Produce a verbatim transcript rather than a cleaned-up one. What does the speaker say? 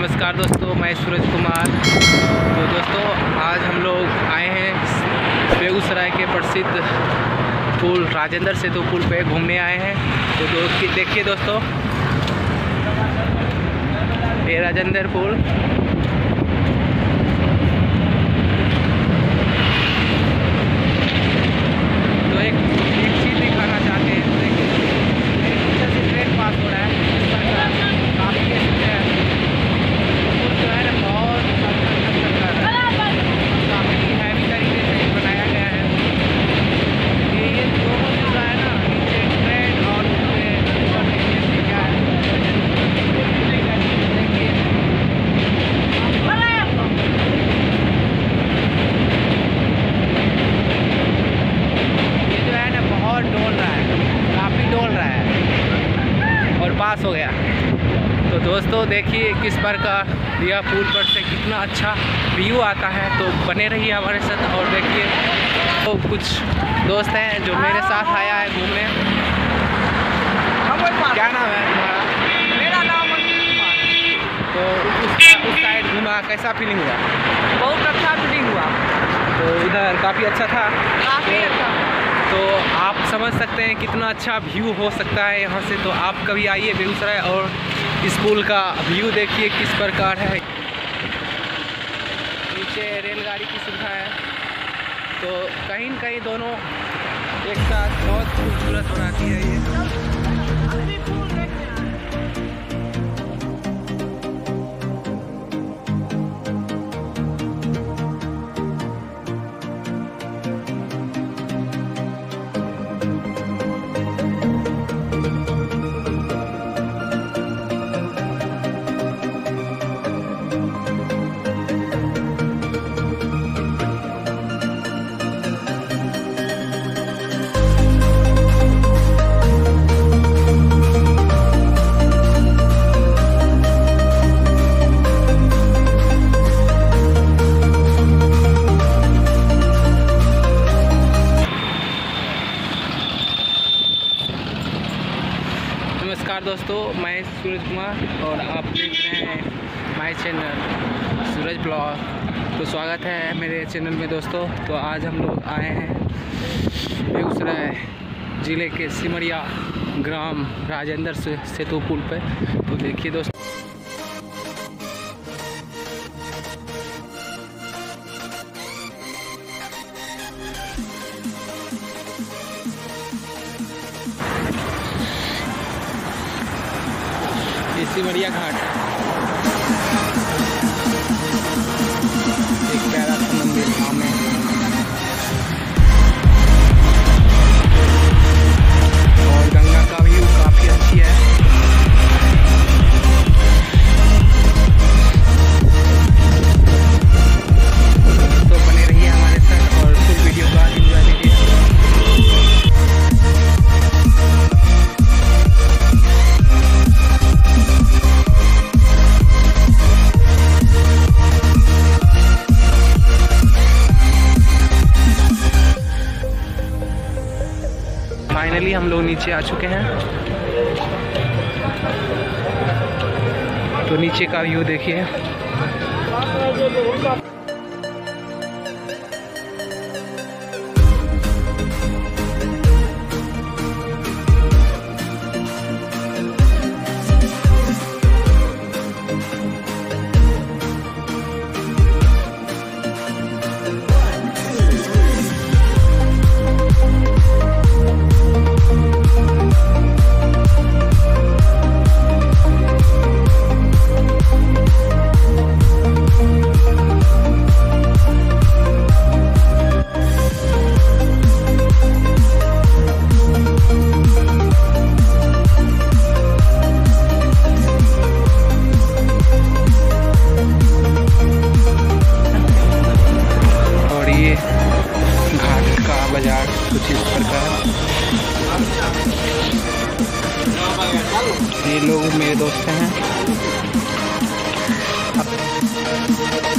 नमस्कार दोस्तों, मैं सूरज कुमार। तो दोस्तों आज हम लोग आए हैं बेगूसराय के प्रसिद्ध पुल राजेंद्र सेतु पुल पे घूमने आए हैं। तो दो देखिए दोस्तों, ये राजेंद्र पुल। तो एक एक चीज़ दिखाना चाहते हैं, तो देखिए पीछे से ट्रेन पास हो रहा है, काफ़ी है पुल जो है ना, बहुत काफ़ी हैवी तरीके से बनाया गया है। ये ये दोनों जो है ना, नीचे ट्रेन और ऊपर नीचे क्या है, देखिए ये जो है ना बहुत डोल रहा है, काफ़ी डोल रहा है और पास हो गया। तो दोस्तों देखिए किस प्रकार यह पुल पर से कितना अच्छा व्यू आता है। तो बने रहिए हमारे साथ और देखिए। तो कुछ दोस्त हैं जो मेरे साथ आया है घूमने। क्या नाम है तुम्हारा? मेरा नाम अंकित कुमार। तो उस उस साइड घूमा, कैसा फीलिंग हुआ? बहुत अच्छा फीलिंग हुआ। तो उधर काफ़ी अच्छा था। काफ़ी अच्छा। तो आप समझ सकते हैं कितना अच्छा व्यू हो सकता है यहाँ से। तो आप कभी आइए बेगूसराय और इस पुल का व्यू देखिए किस प्रकार है। नीचे रेलगाड़ी की सुविधा है, तो कहीं न कहीं दोनों एक साथ बहुत खूबसूरत बनाती है ये। नमस्कार दोस्तों, मैं सूरज कुमार और आप देख रहे हैं माय चैनल सूरज ब्लॉग। तो स्वागत है मेरे चैनल में दोस्तों। तो आज हम लोग आए हैं बेगूसराय ज़िले के सिमरिया ग्राम राजेंद्र सेतु पुल पे। तो देखिए दोस्तों, सिमरिया घाट एक प्यारा सा मंदिर गाँव में। और गंगा का व्यू काफ़ी अच्छी है। तो बने रहिए हमारे साथ और फुल वीडियो का एंजॉय लीजिए। फाइनली हम लोग नीचे आ चुके हैं। तो नीचे का व्यू देखिए। बाजार कुछ इस प्रकार। ये लोग मेरे दोस्त हैं।